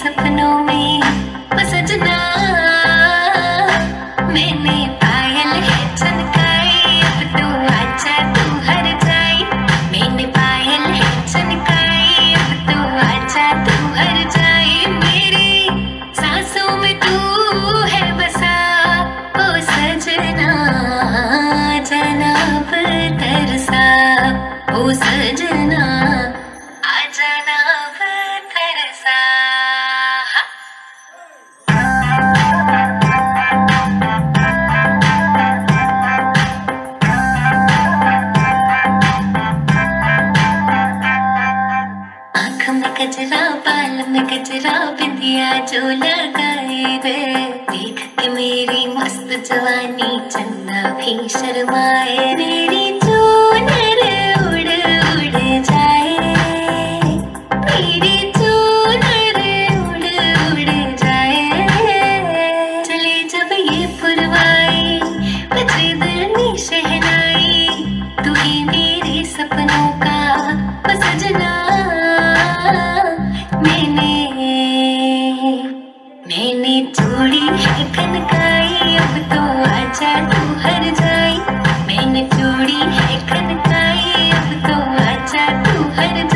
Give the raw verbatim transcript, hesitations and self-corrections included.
सपनों में ओ सजना, मैंने पायल है छनकाई, अब तो आजा तू हर जाए। मैंने पायल है छनकाई, अब तो आजा तू हर जाए। मेरी सांसों में तू है बसा ओ सजना, जाना अब तरसा ओ सजना, आ जाना अब तरसा। आँख में गजरा, बाल में गजरा, बिंदिया जो लगाए रे, देख के मेरी मस्त जवानी चंदा भी शर्माए। मेरी चूनर उड़ उड़ जाए, मेरी चूनर उड़ उड़ जाए। चले जब ये पुरवाई, बजे दिल में शहनाई, तू ही मेरे सपनों का ओ सजना। मैंने मैंने चूड़ी है खनकाई, अब तो आजा तू हर जाए। मैंने चूड़ी है खनकाई, अब तो आजा तू हर जाए।